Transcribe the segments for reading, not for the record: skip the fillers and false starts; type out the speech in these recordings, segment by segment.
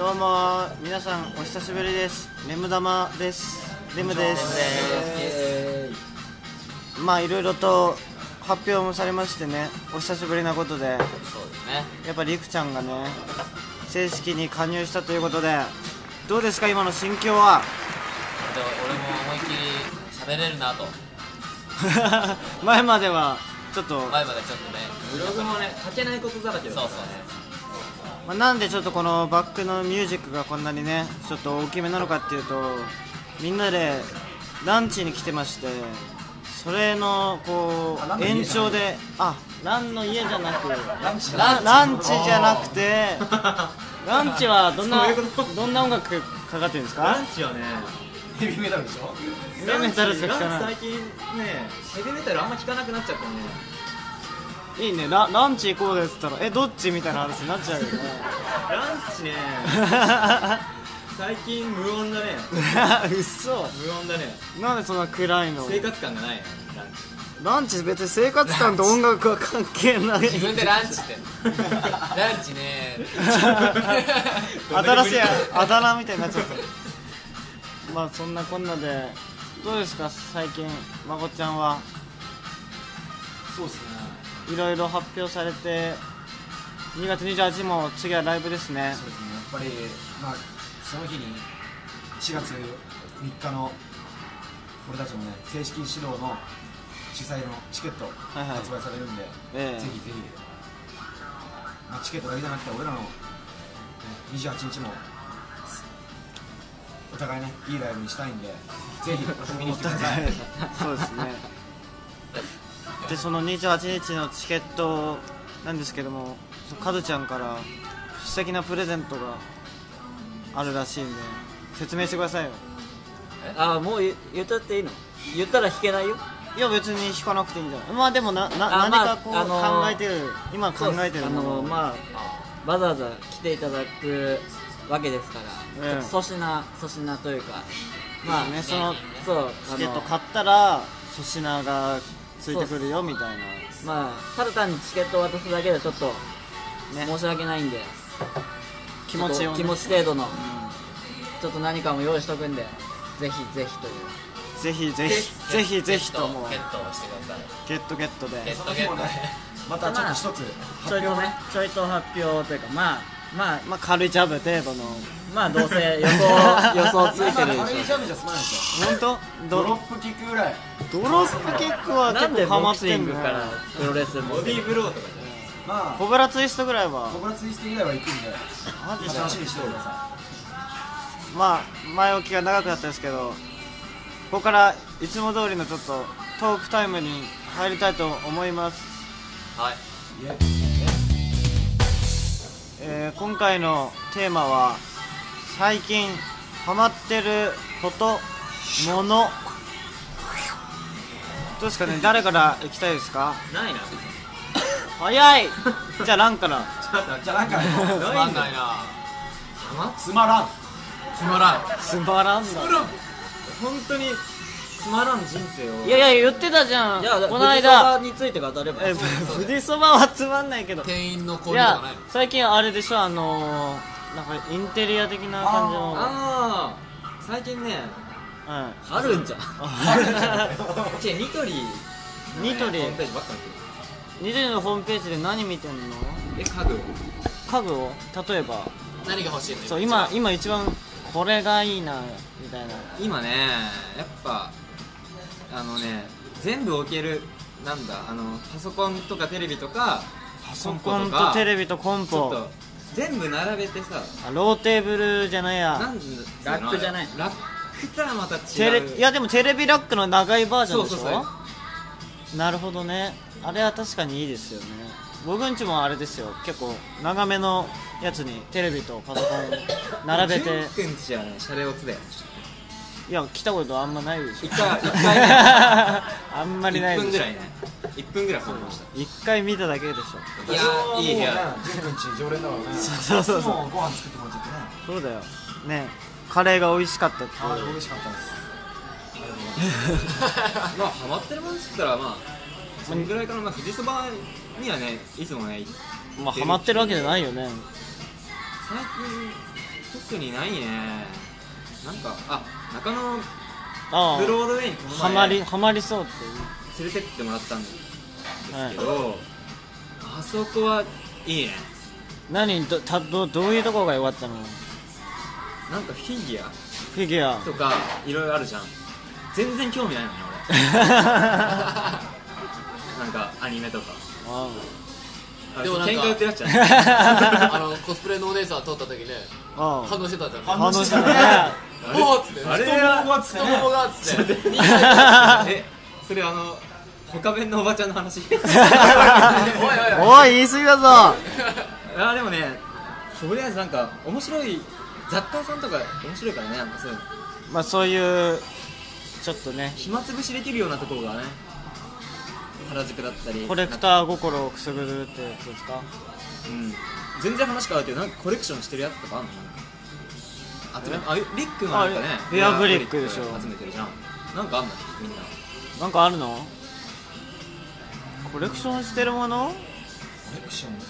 どうも皆さんお久しぶりです。レム玉です。レムです。まあいろいろと発表もされましてね、お久しぶりなことで、 そうですね。 やっぱりくちゃんがね正式に加入したということで、どうですか今の心境は？ 俺も思いっきり喋れるなと。 前まではちょっとね、 ブログもね、書けないことだらけだったからね。 まあ、なんでちょっとこのバックのミュージックがこんなにねちょっと大きめなのかっていうと、みんなでランチに来てまして、それのこう延長で、ランの家じゃなくランチじゃなくてランチはどんな音楽かかってるんですか？ ランチはね、 ヘビーメタルでしょ。 ヘビーメタルしか聞かない。 最近ね、ヘビーメタルあんま聞かなくなっちゃったね。 いいね、ランチ行こうですって言ったらどっちみたいな話になっちゃうよね。 ランチね最近無音だね。 嘘。 無音だね。 なんでそんな暗いの？ 生活感がないね、 ランチ別に生活感と音楽は関係ない。 自分でランチってランチね新しいあだ名みたいになっちゃった。まあそんなこんなでどうですか最近、まこちゃんは。 そうですね。 いろいろ発表されて、2月28日も次はライブですね。 そうですね。やっぱりまあその日に4月3日の俺たちのね正式指導の主催のチケット発売されるんで、ぜひぜひ、まあ、チケットだけじゃなくて俺らの、ね、28日もお互いねいいライブにしたいんで、ぜひ見に来てください。 そうですね。でその28日のチケットなんですけども、カズちゃんから素敵なプレゼントがあるらしいんで説明してくださいよ。 もう言っちゃっていいの？言ったら弾けないよ。 いや別に弾かなくていいんじゃない。まあでも何かこう、考えてる、今考えてるのまあわざわざ来ていただくわけですから、粗品というか、まあね、そのそうチケット買ったら粗品がついてくるよみたいな。 まあただ単にチケットを渡すだけでちょっと、ね、申し訳ないんで、 気持ち程度の、ちょっと何かも用意しとくんで、ぜひぜひという。 ぜひともゲットしてください。 ゲットでまたちょっと一つちょいと発表というか、まあ軽いジャブ程度の、 まあどうせ予想ついてるでしょ。 軽いジャブじゃ済まないですよ。 本当？ ドロップキックぐらい。 ドロップキックは結なんで構ハマボクってんのよ。 シングからプロレスボディーブローとかじまあコブラツイストぐらいはコブラツイストぐらいは行くんで、 マジで楽しみにしておいてくださまあ前置きが長くなったんですけど、ここからいつも通りのちょっとトークタイムに入りたいと思います。 はい。 今回のテーマは最近ハマってることもの。どうですかね、誰から行きたいですか？ ないな。 早い。じゃあランから。 い。じゃあなんかつまんないな。 つまらん。 つまらん。 つまらんだ。 本当につまらん人生を。 いや言ってたじゃん。 いや、 この間について語れば。 富士そばはつまんないけど。 店員のいや声とかないの？ 最近あれでしょ、なんかインテリア的な感じの。 最近ね、 あるんじゃん。ニトリニトリホームページばっかニトリのホームページで何見てんの？ り。家具家具を例えば。 何が欲しいの？ そう今一番これがいいなみたいな。 今ね、やっぱ全部置ける、パソコンとかテレビとかパソコンとテレビとコンポちょっと全部並べてさ、 ローテーブルじゃないや、 ラックじゃない、ラックとはまた違う。 いやでもテレビラックの長いバージョンでしょ。 そうなるほどね。あれは確かにいいですよね。僕んちもあれですよ、結構長めのやつにテレビとパソコン並べて。 くんちはね、シャレオツだよ。 いや来たことあんまないでしょ。 一回あんまりないでしょ。 1分ぐらい入りました。 一回見ただけでしょ。 いやー、いい部屋。 ジュン君ち常連だからね。 そういつもご飯作ってもらっちゃってね。 そうだよね。カレーが美味しかったってあれ美味しかったです。 まあハマってるもんっつったら、まあそのぐらいかな。富士そばにはね、いつもね、 まあハマってるわけじゃないよね。 最近特にないね。なんか中野あブロードウェイにこのハ前マりそうって連れてってもらったんですけど、あそこはいいね。 どういうところが良かったの？ なんかフィギュアアとかいろいろあるじゃん。全然興味ないのね俺なんかアニメとかでもなんか喧嘩売ってるやつじゃんコスプレのお姉さん通った時ね反反応してたじゃん。 反応してたねおーっつってあれ太ももがっつってそれ他弁のおばちゃんの話おいおいおいおい言い過ぎだぞでもね、とりあえずなんか面白い雑貨屋さんとか面白いからね、なんかそういうのまあそういうちょっとね暇つぶしできるようなところがね、原宿だったりコレクター心をくすぐるってやつですか？ 全然話変わるけど、なんかコレクションしてるやつとかあんの？なんかリックのなんかねベアブリックでしょ集めてるじゃん。なんかあんのみんな。 なんかあるの？コレクションしてるもの？ コレクションか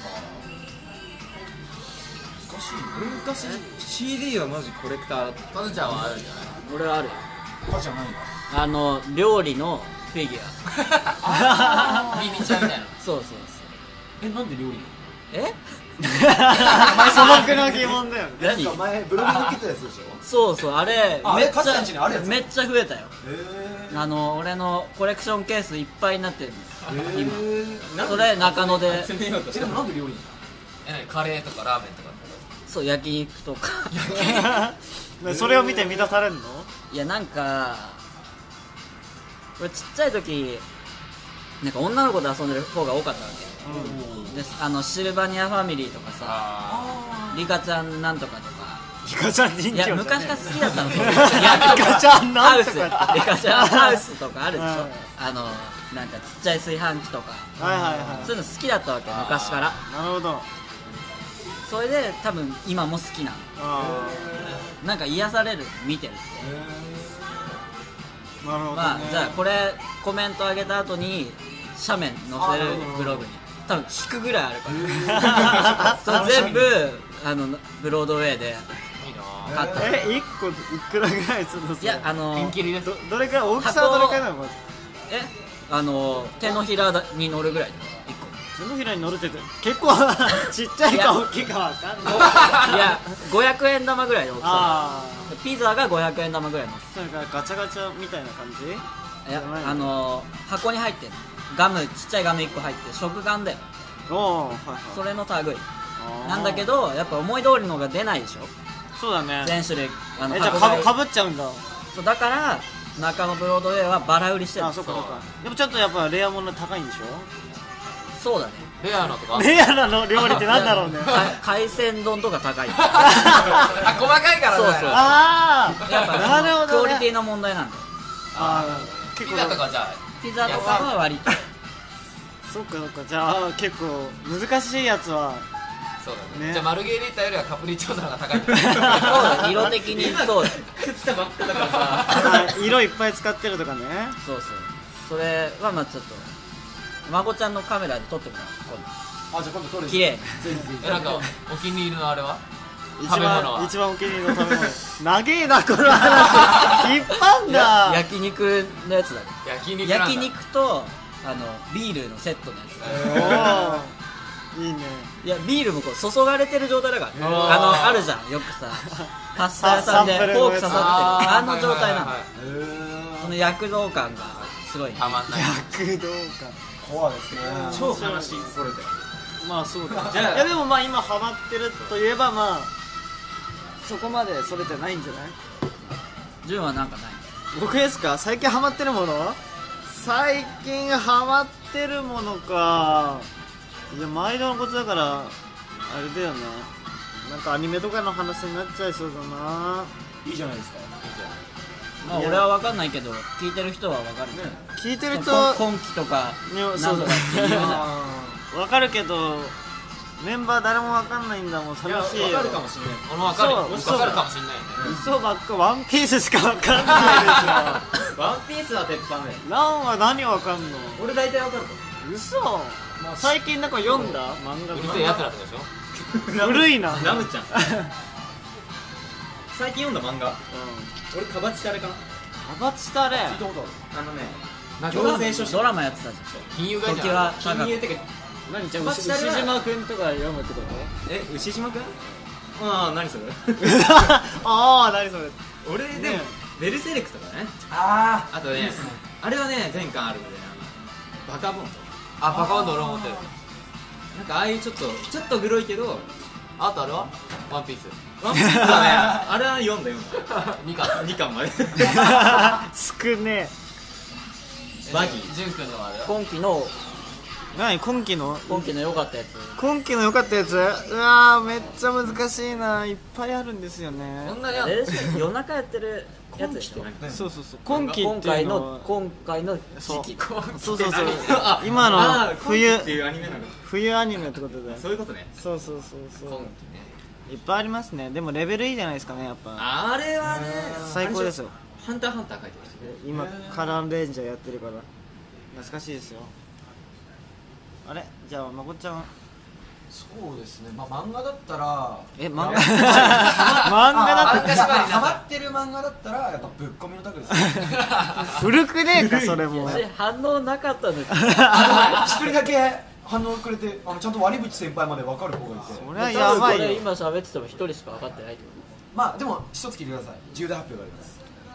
難しいね。 俺昔 CD はマジコレクターだった。 カズちゃんはあるんじゃない？ 俺はあるよ。 他じゃないんだ。 料理のフィギュアミニチュアみたいな。 そうそうそうなんで料理え素朴な疑問だよね何なんか前ブログに載っけたやつでしょ。 そうそうあれあめっちカズちゃん家にあるやつゃめっちゃ増えたよ。 へ俺のコレクションケースいっぱいになってるー今。それ中野で集めようとしてでもなんで料理何カレーとかラーメンとか。 そう焼肉とかそれを見て満たされるの？ いやなんか俺ちっちゃい時なんか女の子と遊んでる方が多かったわけでシルバニアファミリーとかさリカちゃんなんとかとかリカちゃん人気いや昔から好きだったの。いやリカちゃんなんハウスとかリカちゃんハウスとかあるでしょ。 うんなんかちっちゃい炊飯器とかはいはいはいそういうの好きだったわけ昔から。 なるほどそれで多分今も好きなの。なんか癒される見てる。 なるほどねまあじゃあこれコメントあげた後に斜面載せるブログに多分引くぐらいあるからそれ全部ブロードウェイでいいな買った。 1個いくらぐらいするの？ いやピンキリです。 どれくらい大きさはどれくらいなの？ 手のひらに乗るぐらい1個。 手のひらに乗るって結構ちっちゃいか大きいかわかんないいや500円玉ぐらいの大きさ。 あピザが500円玉ぐらいの。 それからガチャガチャみたいな感じ？ いや箱に入ってんの。ちっちゃいガム1個入って食玩だよ。 おおはいはいそれの類なんだけどやっぱ思い通りのが出ないでしょそうだね。 全種類。 じゃあかぶっちゃうんだ。 そうだから中野ブロードウェイはバラ売りしてる。 あ、そっかそっか。でもちょっとやっぱレアもの高いんでしょ？ そうだね。 レアのとか。 レアなの料理ってなんだろうね。 海鮮丼とか高い。 細かいからね。 そうそうああ、 やっぱなるほどね。 クオリティの問題なんだよ。 ピザとかじゃあピザとかは割とそっかそっか。じゃあ結構難しいやつはそうだね。 ねじゃあマルゲリータよりはカプリチョーザの方が高いんだ。 そうだ色的にそうだ食ったばっかだからさ色いっぱい使ってるとかね。 そうそれはまあちょっと孫ちゃんのカメラで撮ってもらう。 じゃあ今度撮る綺麗。 なんかお気に入りのあれは食べ物は一番お気に入りの食べ物。長えなこの話。引っ張んだ。 焼肉のやつだね。 焼肉なんだ。 焼肉とビールのセットのやつ。 おお。いいね。 いやビールもこう注がれてる状態だからね。あるじゃんよくさパスタ屋さんでフォーク刺さってる状態なの。その躍動感がすごい。 たまんない。 躍動感。 怖いですね。 超話それてまあそうだ。いやでもまあ今ハマってるといえばまあそこまでそれてないんじゃない？ 純はなんかない？ 僕ですか？最近ハマってるもの？最近ハマってるものか。いや毎度のことだからあれだよね。なんかアニメとかの話になっちゃいそうだな。 いいじゃないですか。 まあ俺は分かんないけど聞いてる人は分かるね。 聞いてる人今期とかそうだなんとかって言うじゃん。 わかるけどメンバー誰もわかんないんだもん。寂しいよ。 わかるかもしれない。 俺もわかるよ。 嘘わかるかもしれないよね。 嘘ばっか。ワンピースしかわかんないでしワンピースは鉄板だよ。 ょ。ランは何わかんの？ 俺大体わかると思嘘。最近なんか読んだ漫画うるせえやつらとかでしょ。 古いな。 う。ラムちゃん最近読んだ漫画、俺カバチタレかな。 カバチタレ聞いたことある。 行政書士ドラマやってたじゃん。 金融会社時は金融ってか何じゃあ牛カバチタレは島くんとか読むってこと牛島くん。ああ何それああ何それ俺でもベルセルクとかね。 ああとねあれはね全巻あるのでバカボンとかあバカバンド俺も持ってる。 なんかああいうちょっとグロいけどあとあれはワンピースワンピースはねあれは読んだ 2巻 2巻まで少ねバギージュン君のあれは今期の何今期の良かったやつ。 今期の良かったやつ、うわーめっちゃ難しいな、いっぱいあるんですよね。 そんなにあんの？ 夜中やってるやつでしょ。 そうそうそう、今期っていうのは今回のそう時期。 そうそうそうあ今の冬っていうアニメなの。 冬アニメってことで、 そういうことね。 そうそうそうそう今期ね。 いっぱいありますね。でもレベルいいじゃないですかね、やっぱあれはね最高ですよ。 ハンターハンター書いてましたね。 今カランレンジャーやってるから懐かしいですよ。あれじゃあまこっちゃん、 そうですね、まあ漫画だったら漫画漫画だってハマってる漫画だったらやっぱぶっ込みのタクですね。 古くねえかそれも。 反応なかったの。 一人だけ反応くれて、ちゃんと割口先輩まで分かる子がいて、 これはやばいよ。 今喋ってても一人しか分かってないってこまあでも一つ聞いてください。重大発表があります。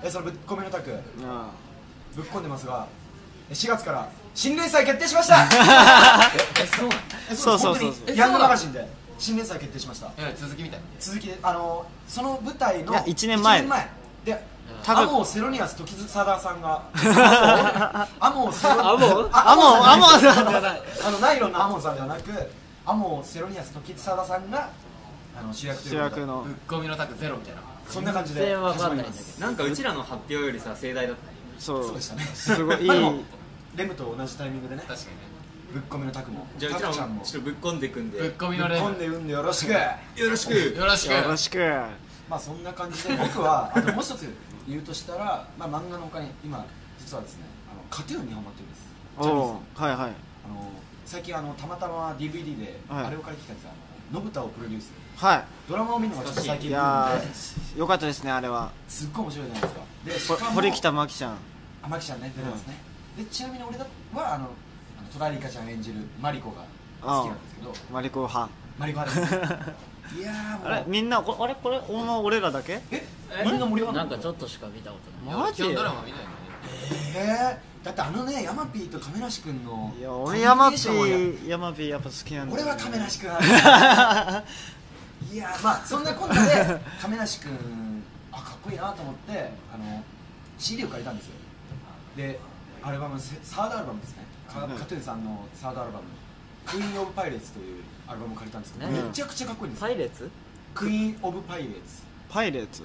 そのぶっ込みのタクぶっ込んでますが、4月から新連載決定しました。 そうそうそうそう本当にヤングマガジンで新連載決定しました。 続きみたいな。 続きでその舞台のいや1年前で、 多分アモーセロニアス時貞さんがアモーセロアモーさんじゃない、 ナイロンのアモーさんではなくアモーセロニアス時貞さんが主役ということで、 のぶっ込みのタクゼロみたいな。 そんな感じで全然わか始まんないんだります。 なんかうちらの発表よりさ盛大だったね。 そうそうでしたね。 すごいいいまあでもレムと同じタイミングでね、 確かにね。 ぶっ込みのタクもじゃあうちタクちゃんもらもちょっとぶっ込んでいくんでぶっ込みぶっのレム。 込んでうんでよろしく。 よろしく。 よろしく。 よろしく。 まあそんな感じで僕はあともう一つ言うとしたら、まあ漫画の他に今実はですね、カトゥーンにハマってるんです。ジャニーズのはいはい最近たまたま DVD であれを借りてきたんですよ。信太をプロデュースはい。 ドラマを見るのがちょっと最近いブーやムでーよかったですね、あれは。 すっごい面白いじゃないですか。でしかも堀北真希ちゃん。 マキちゃんね出てますね。でちなみに俺は戸田恵梨香ちゃん演じるマリコが好きなんですけど、 マリコ派。 マリコ派です。いやーもうあれみんなこれ俺らだけ？ みんな盛り上がと。 るなんかちょっとしか見たことない。 マジ？ 基本ドラマ見ないのね。 だってヤマピーと亀梨君のいや俺ヤマピーやっぱ好きなんだよね。 俺は亀梨君いやまあそんなこんなで亀梨君かっこいいなと思ってCD を借りたんですよ。でアルバムサードアルバムですね、カトゥーンさんのサードアルバム「クイーン・オブ・パイレーツ」というアルバムを借りたんですけど、めちゃくちゃかっこいいんですよ。 パイレーツ？ クイーン・オブ・パイレーツ。 パイレーツ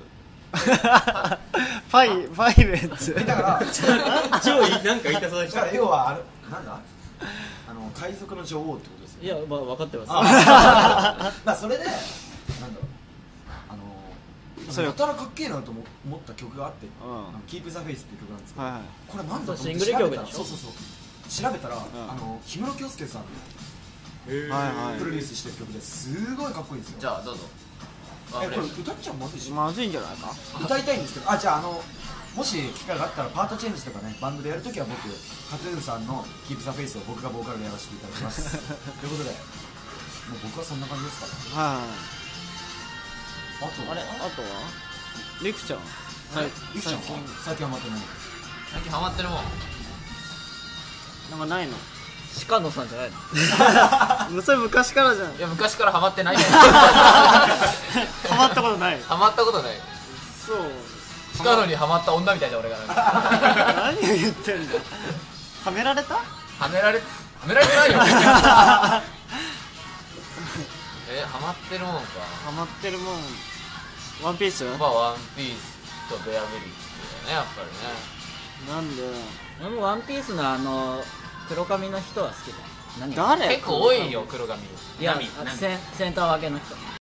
パイレーツだから超いいなんか言いたそうでしだかた。 ら要はなんだ海賊の女王ってことですよ。 いや、まあ分かってます。 まあそれでなんだろうそれやたらかっけえなと思った曲があってん 「Keep the Face」っていう曲なんですけど、 はいはいこれなんだと思ってシングル曲でしょ。 そう調べたら氷室京介さんがはいプロデュースしてる曲ですごいかっこいいんですよ。 じゃあどうぞ。 これ歌っちゃまずいしまずいんじゃないか。 歌いたいんですけど、じゃあもし機会があったらパートチェンジとかねバンドでやるときは僕カトゥーンさんの「Keep the Face」を僕がボーカルでやらせていただきますということでもう僕はそんな感じですからね。 はい。 あとあれあとはリクちゃん。 ゆきちゃんは最近はまたね最近ハマってるもん。 なんかないの？ 鹿野さんじゃないの？ それ昔からじゃん。 いや昔からハマってない。 ハマったことない。 ハマったことない。 そう。 鹿野にハマった女みたいじゃん俺がなんか。 何を言ってんだ。はめられた？ はめられてないよ。ハマってるもんか。 ハマってるもん。ワンピース？ まあワンピースとベアブリックだよねやっぱりね。 なんで？ 俺もワンピースの黒髪の人は好きだよ。何誰？ 結構多いよ黒髪。 いや何センター分けの人。